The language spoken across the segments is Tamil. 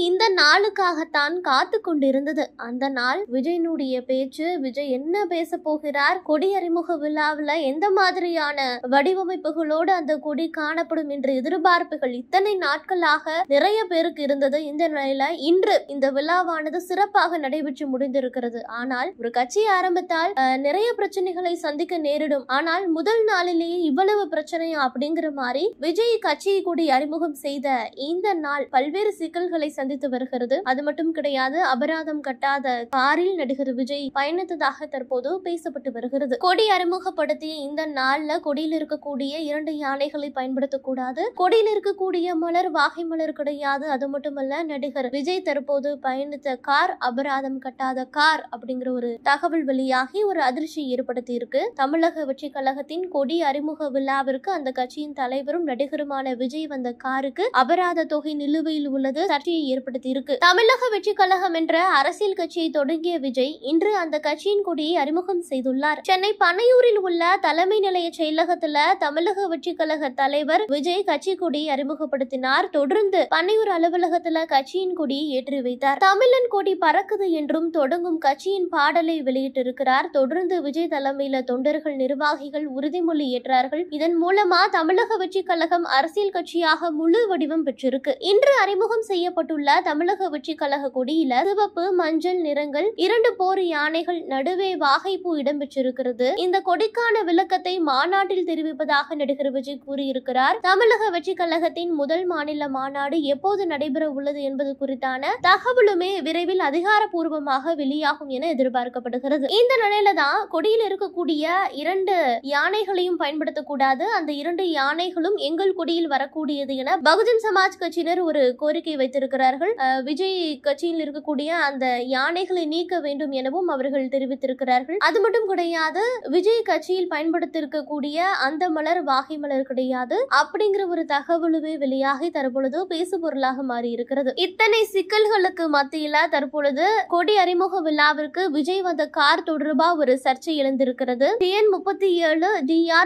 இந்த நாளுக்காகத்தான் காத்து கொண்டிருந்தது. அந்த நாள் விஜயனுடைய பேச்சு, விஜய் என்ன பேச போகிறார், கொடி அறிமுக விழாவில் எந்த மாதிரியான வடிவமைப்புகளோடு அந்த கொடி காணப்படும் என்ற எதிர்பார்ப்புகள் இத்தனை நாட்களாக நிறைய பேருக்கு இருந்தது. இந்த நிலையில இன்று இந்த விழாவானது சிறப்பாக நடைபெற்று முடிந்திருக்கிறது. ஆனால் ஒரு கட்சி ஆரம்பித்தால் நிறைய பிரச்சனைகளை சந்திக்க நேரிடும். ஆனால் முதல் நாளிலேயே இவ்வளவு பிரச்சனையா அப்படிங்கிற மாதிரி விஜய் கட்சியை கூடி அறிமுகம் செய்த இந்த நாள் பல்வேறு சிக்கல்களை சந்தித்து வருகிறது. அது மட்டும் கிடையாது, அபராதம் கட்டாத காரில் நடிகர் விஜய் பயணித்ததாக தற்போது பேசப்பட்டு வருகிறது. கொடி அறிமுகப்படுத்திய இந்த நாள்ல கொடியில் இருக்கக்கூடிய 2 யானைகளை பயன்படுத்தக்கூடாது, கொடியில் இருக்கக்கூடிய மலர் வாகை மலர் கிடையாது. அது மட்டுமல்ல, நடிகர் விஜய் தற்போது பயணித்த கார் அபராதம் கட்டாத கார் அப்படிங்கிற ஒரு தகவல் வெளியாகி ஒரு அதிர்ச்சி ஏற்படுத்தி இருக்கு. தமிழக வெற்றி கழகத்தின் கொடி அறிமுக விழாவிற்கு அந்த கட்சியின் தலைவரும் நடிகருமான விஜய் வந்த காருக்கு அபராத தொகை நிலுவையில் உள்ளது சர்ச்சையை ஏற்படுத்தி இருக்கு. தமிழக வெற்றி கழகம் என்ற அரசியல் கட்சியை தொடங்கிய விஜய் இன்று அந்த கட்சியின் கொடியை அறிமுகம் செய்துள்ளார். சென்னை பனையூரில் உள்ள தலைமை நிலைய செயலகத்துல தமிழக வெற்றி கழக தலைவர் விஜய் கட்சி கொடியை அறிமுகப்படுத்தினார். தொடர்ந்து பனையூர் அலுவலகத்துல கட்சியின் கொடியை ஏற்றி வைத்தார். தமிழன் கொடி பறக்குது என்றும் தொடங்கும் கட்சியின் பாடலை வெளியிட்டிருக்கிறார். தொடர்ந்து விஜய் தலைமையில தொண்டர்கள் நிர்வாகிகள் உறுதிமொழி ஏற்றார்கள். இதன் மூலமா தமிழக வெற்றி கழகம் அரசியல் கட்சியாக முழு வடிவம் பெற்றிருக்கு. இன்று அறிமுகம் செய்யப்பட்டுள்ள தமிழக வெற்றி கழக கொடியில சிவப்பு மஞ்சள் நிறங்கள், 2 போர் யானைகள், நடுவே வாகைப்பூ இடம்பெற்றிருக்கிறது. இந்த கொடிக்கான விளக்கத்தை மாநாட்டில் தெரிவிப்பதாக நடிகர் விஜய் கூறியிருக்கிறார். தமிழக வெற்றி கழகத்தின் முதல் மாநில மாநாடு எப்போது நடைபெற உள்ளது என்பது குறித்தான தகவலுமே விரைவில் அதிகாரப்பூர்வமாக வெளியாகும் என எதிர்பார்க்கப்படுகிறது. இந்த நிலையில தான் கொடியில் இருக்கக்கூடிய 2 யானைகளையும் பயன்படுத்தக்கூடாது, அந்த 2 யானைகளும் எங்கள் கொடியில் வரக்கூடியது என பகுஜன் சமாஜ் கட்சியினர் ஒரு கோரிக்கை வைத்திருக்கிறார்கள். விஜய் கட்சியில் இருக்கக்கூடிய அந்த யானைகளை நீக்க வேண்டும் எனவும் அவர்கள் தெரிவித்திருக்கிறார்கள். அது மட்டும் கிடையாது, விஜய் கட்சியில் பயன்படுத்திருக்கக்கூடிய அந்த மலர் வாகை மலர் கிடையாது அப்படிங்கிற ஒரு தகவலுமே வெளியாகி தற்பொழுது பேசு பொருளாக மாறி இருக்கிறது. இத்தனை சிக்கல்களுக்கு மத்தியில தற்பொழுது கொடி அறிமுக விழாவிற்கு விஜய் வந்த கார் தொடர்பா ஒரு சர்ச்சை எழுந்திருக்கிறது. TN 37 DR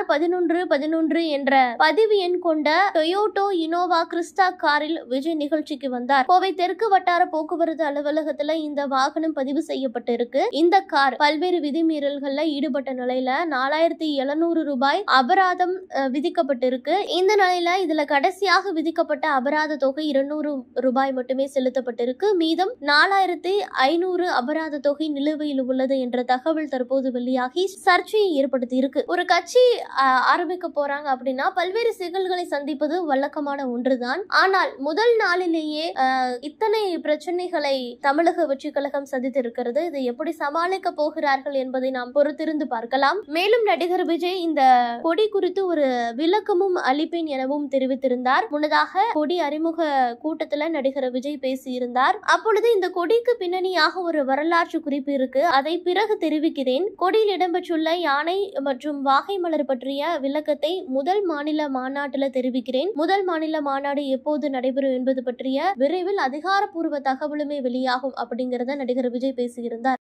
1111 என்ற பதிவு எண் கொண்ட டொயோட்டோ இனோவா கிறிஸ்டா காரில் விஜய் நிகழ்ச்சிக்கு வந்தார். கோவை தெற்கு வட்டார போக்குவரத்து அலுவலகத்துல இந்த வாகனம் பதிவு செய்யப்பட்டிருக்கு. இந்த கார் பல்வேறு விதிமீறல்கள்ல ஈடுபட்ட நிலையில 4700 ரூபாய் அபராதம் விதிக்கப்பட்டிருக்கு. இந்த நிலையில இதுல கடைசியாக விதிக்கப்பட்ட அபராத தொகை 200 ரூபாய் மட்டுமே செலுத்தப்பட்டிருக்கு. மீதம் 4500 அபராத தொகை நிலுவையில் உள்ளது என்ற தகவல் தற்போது வெளியாகி சர்ச்சையை ஏற்படுத்தி இருக்கு. ஒரு கட்சி ஆரம்பிக்க போறாங்க அப்படின்னா பல்வேறு சிக்கல்களை சந்திப்பது வழக்கமான ஒன்றுதான். ஆனால் முதல் நாளிலேயே இத்தனை பிரச்சனைகளை தமிழக வெற்றி கழகம் சந்தித்திருக்கிறது. இதை எப்படி சமாளிக்க போகிறார்கள் என்பதை நாம் பொறுத்திருந்து பார்க்கலாம். மேலும் நடிகர் விஜய் இந்த கொடி குறித்து ஒரு விளக்கமும் அளிப்பேன் எனவும் தெரிவித்திருந்தார். முன்னதாக கொடி அறிமுக கூட்டத்தில் நடிகர் விஜய் பேசியிருந்தார். அப்பொழுது இந்த கொடிக்கு பின்னணியாக ஒரு வரலாற்று குறிப்பு இருக்கு, அதை பிறகு தெரிவிக்கிறேன். கொடியில் இடம்பெற்றுள்ள யானை மற்றும் வாகை மலர் பற்றிய விளக்கத்தை முதல் மாநில மாநாட்டில் தெரிவிக்கிறேன். முதல் மாநில மாநாடு எப்போது நடைபெறும் என்பது பற்றிய விரைவில் அதிகாரப்பூர்வ தகவலுமே வெளியாகும் அப்படிங்கறத நடிகர் விஜய் பேசியிருந்தார்.